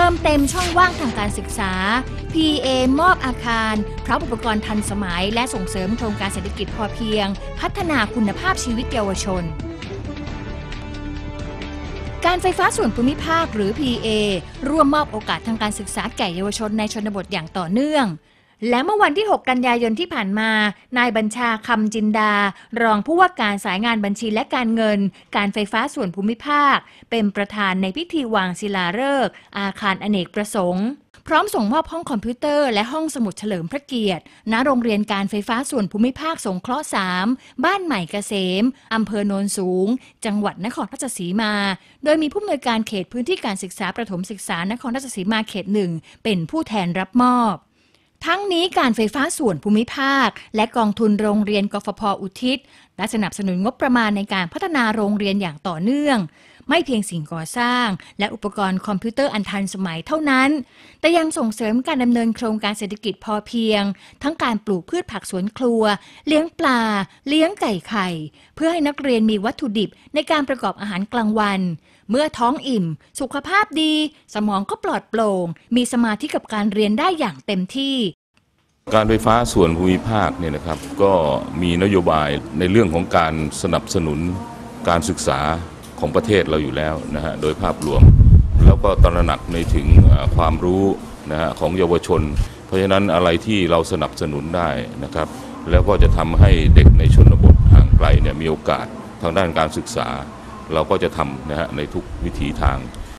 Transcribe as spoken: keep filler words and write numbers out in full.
ติมเต็มช่องว่างทางการศึกษา พี เอ มอบอาคารพร้อมอุปกรณ์ทันสมัยและส่งเสริมโครงการเศรษฐกิจพอเพียงพัฒนาคุณภาพชีวิตเยาวชนการไฟฟ้าส่วนภูมิภาคหรือ พี เอ ร่วมมอบโอกาสทางการศึกษาแก่เยาวชนในชนบทอย่างต่อเนื่องและเมื่อวันที่ หก กันยายนที่ผ่านมานายบัญชาคำจินดารองผู้ว่าการสายงานบัญชีและการเงินการไฟฟ้าส่วนภูมิภาคเป็นประธานในพิธีวางศิลาฤกษ์อาคารอเนกประสงค์พร้อมส่งมอบห้องคอมพิวเตอร์และห้องสมุดเฉลิมพระเกียรติณโรงเรียนการไฟฟ้าส่วนภูมิภาคสงเคราะห์สามบ้านใหม่เกษมอำเภอโนนสูงจังหวัดนครราชสีมาโดยมีผู้อำนวยการเขตพื้นที่การศึกษาประถมศึกษานครราชสีมาเขตหนึ่งเป็นผู้แทนรับมอบทั้งนี้การไฟฟ้าส่วนภูมิภาคและกองทุนโรงเรียนกฟผ.อุทิศและสนับสนุนงบประมาณในการพัฒนาโรงเรียนอย่างต่อเนื่องไม่เพียงสิ่งก่อสร้างและอุปกรณ์คอมพิวเตอร์อันทันสมัยเท่านั้นแต่ยังส่งเสริมการดำเนินโครงการเศรษฐกิจพอเพียงทั้งการปลูกพืชผักสวนครัวเลี้ยงปลาเลี้ยงไก่ไข่เพื่อให้นักเรียนมีวัตถุดิบในการประกอบอาหารกลางวันเมื่อท้องอิ่มสุขภาพดีสมองก็ปลอดโปร่งมีสมาธิกับการเรียนได้อย่างเต็มที่การไฟฟ้าส่วนภูมิภาคเนี่ยนะครับก็มีนโยบายในเรื่องของการสนับสนุนการศึกษาของประเทศเราอยู่แล้วนะฮะโดยภาพรวมแล้วก็ตระหนักในถึงความรู้นะฮะของเยาวชนเพราะฉะนั้นอะไรที่เราสนับสนุนได้นะครับแล้วก็จะทำให้เด็กในชนบทห่างไกลเนี่ยมีโอกาสทางด้านการศึกษาเราก็จะทำนะฮะในทุกวิถีทาง